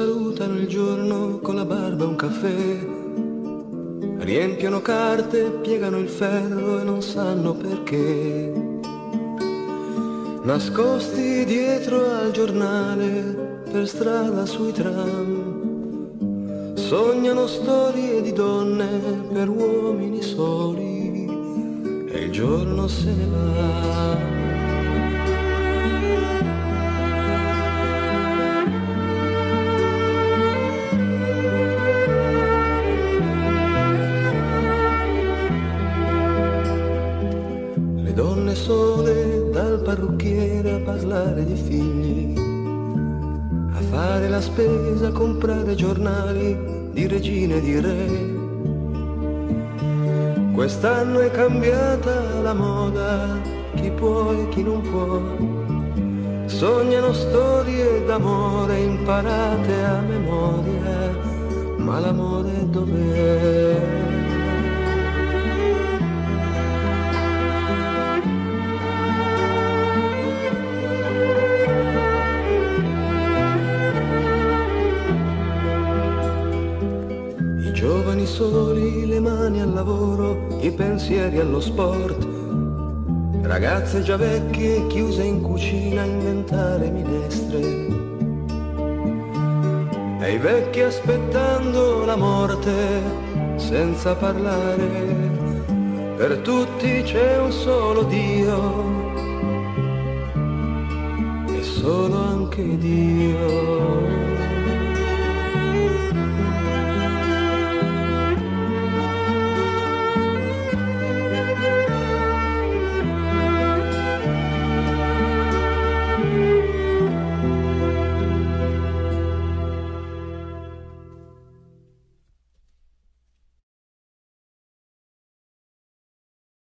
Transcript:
salutano il giorno con la barba e un caffè, riempiono carte, piegano il ferro e non sanno perché. Nascosti dietro al giornale, per strada sui tram, sognano storie di donne per uomini soli e il giorno se ne va. Le donne sole dal parrucchiere a parlare di figli, a fare la spesa, a comprare giornali di regine e di re. Quest'anno è cambiata la moda, chi può e chi non può. Sognano storie d'amore imparate a memoria, ma l'amore dov'è? Giovani soli, le mani al lavoro, i pensieri allo sport. Ragazze già vecchie, chiuse in cucina a inventare minestre. E i vecchi aspettando la morte, senza parlare. Per tutti c'è un solo Dio, e solo anche Dio.